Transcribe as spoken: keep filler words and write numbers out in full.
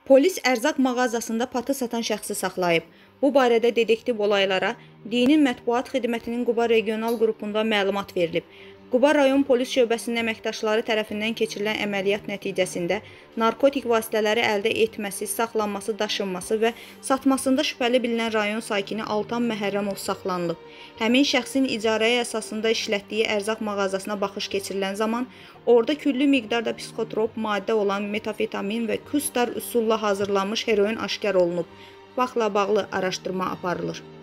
Polis ərzaq mağazasında patı satan şəxsi saxlayıb. Bu barədə detektiv olaylara Dinin Mətbuat Xidmətinin Quba regional qrupunda məlumat verilib. Quba rayon polis şöbəsinin əməkdaşları tərəfindən keçirilən əməliyyat nəticəsində narkotik vasitələri əldə etməsi, saxlanması, daşınması və satmasında şübhəli bilinən rayon sakini Altan Məhərrəmov saxlanılıb. Həmin şəxsin icarəyə əsasında işlətdiyi ərzaq mağazasına baxış keçirilən zaman orada küllü miqdarda psixotrop maddə olan metafetamin və kustar üsulla hazırlanmış heroin aşkar olunub. Faktla bağlı araşdırma aparılır.